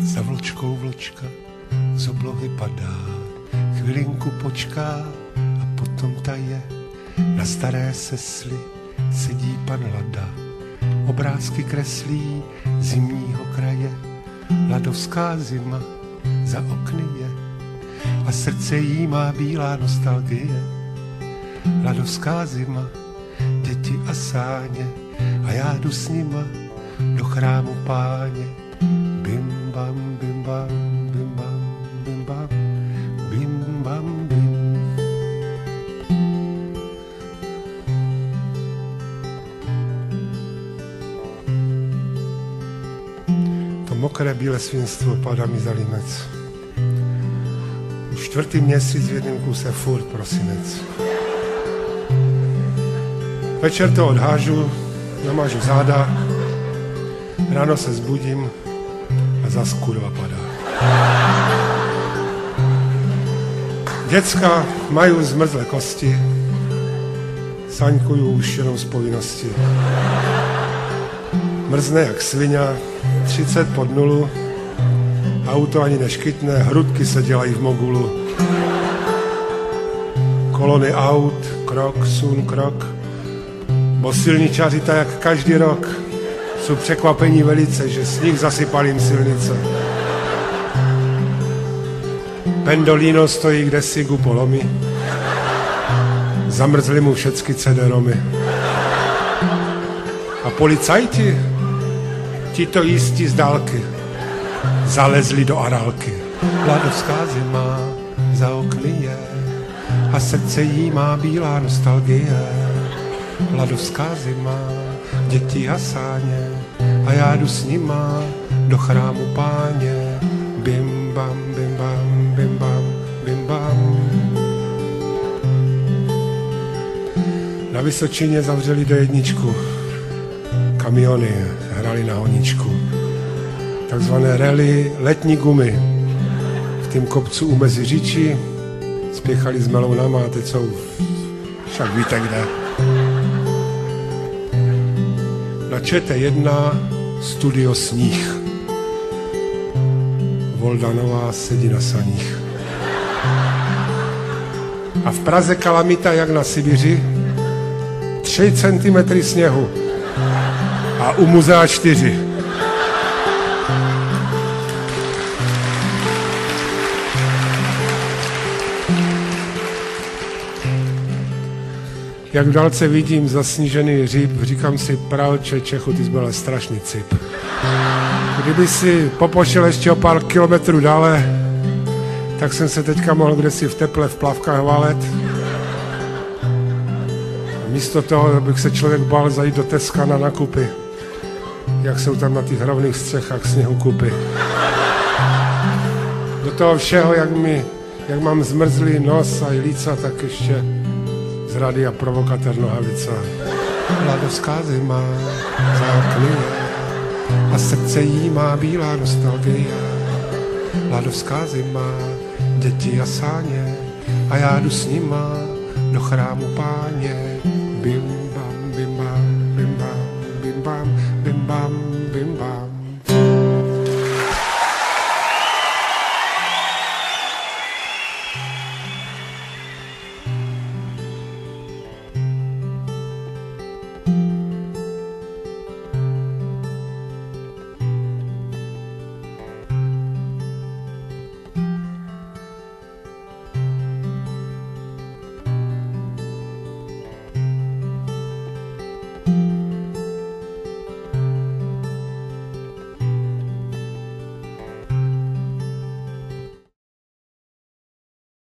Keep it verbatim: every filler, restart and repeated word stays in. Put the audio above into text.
Za vločkou vločka z oblohy padá, chvilinku počká a potom taje. Na staré sesli sedí pan Lada, obrázky kreslí zimního kraje. Ladovská zima za okny je a srdce jí má bílá nostalgie. Ladovská zima, děti a sáně a já jdu s nima do chrámu Páně. Bim bam, bim bam, bim bam, bim bam, bim bam, bim. To mokré bílé svinstvo padá mi za límec. Už čtvrtý měsíc v jednom kuse furt prosinec. Večer to odhážu, namážu záda, ráno se zbudím a zas kurva padá. Děcka mají zmrzlé kosti, saňkuju už jenom z povinnosti. Mrzne jak svině, třicet pod nulu, auto ani neškytne, hrudky se dělají v mogulu. Kolony aut, krok, sun, krok, bo silničáři tak jak každý rok jsou překvapení velice, že sníh zasypal jim silnice. Pendolino stojí kdesi ku polomi, zamrzly mu všecky cé dé romy. A policajti, ti to jistí z dálky, zalezli do arálky. Ladovská zima za okny je a srdce jí má bílá nostalgie. Ladovská zima, děti a sáně a já jdu s nima do chrámu Páně. Bim bam, bim bam, bim bam, bim bam. Na Vysočině zavřeli do jedničku kamiony, hrali na honičku. Takzvané rally letní gumy. V tým kopcu u Meziříčí spěchali s melounama a teď jsou však víte kde. Na ČT jedna studio Sníh. Voldanová sedí na saních. A v Praze kalamita jak na Sibiři, tři centimetry sněhu a u muzea čtyři. Jak v dálce vidím zasnížený hřib, říkám si, pralče Čechu, ty jsi byl strašný cip. Kdyby si popočil ještě o pár kilometrů dále, tak jsem se teďka mohl kdesi v teple v plavkách valet. Místo toho, abych se člověk bál zajít do Teska na nakupy, jak jsou tam na těch rovných střechách sněhu kupy. Do toho všeho, jak, mi, jak mám zmrzlý nos a líca, tak ještě z rádia provokatér Nohavica. Ladovská zima za okny a srdce jí má bílá nostalgie. Ladovská zima, děti a sáně a já jdu s nima do chrámu Páně. Bim